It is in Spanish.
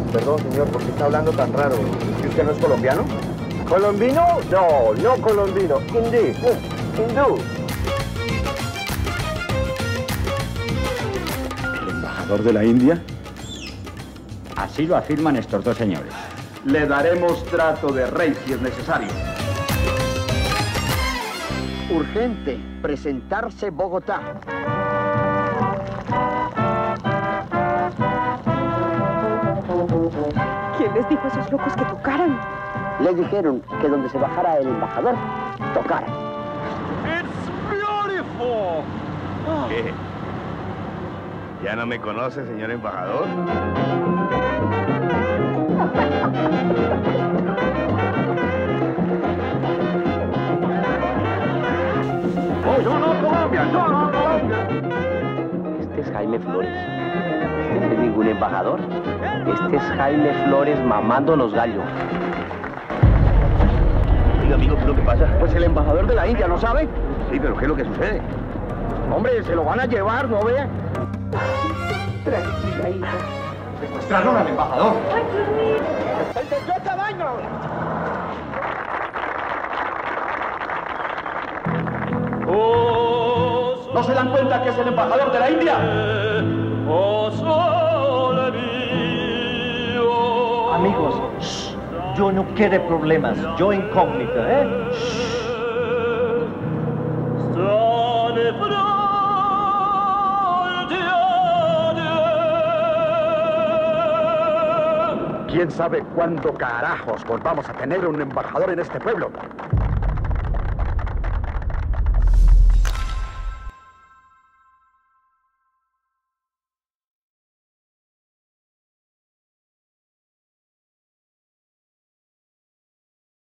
Perdón, señor, ¿por qué está hablando tan raro? ¿Y usted no es colombiano? ¿Colombino? No, no colombino. Hindi. Hindú. ¿El embajador de la India? Así lo afirman estos dos señores. Le daremos trato de rey si es necesario. Urgente, presentarse Bogotá. ¿Quién les dijo a esos locos que tocaran? Les dijeron que donde se bajara el embajador, tocara. It's beautiful. ¿Qué? ¿Ya no me conoce, señor embajador? Oh, yo no Colombia, yo no Colombia. Este es Jaime Flores. Este no es ningún embajador. Este es Jaime Flores mamando los gallos. Oiga, amigo, ¿qué es lo que pasa? Pues el embajador de la India, ¿no sabe? Sí, pero ¿qué es lo que sucede? Hombre, se lo van a llevar, ¿no ve? Tranquila, hija. Secuestraron al embajador. ¡Entendió esta vaina! ¿No se dan cuenta que es el embajador de la India? Amigos, yo no quiero problemas, yo incógnito, ¿eh? ¿Quién sabe cuándo carajos volvamos a tener un embajador en este pueblo?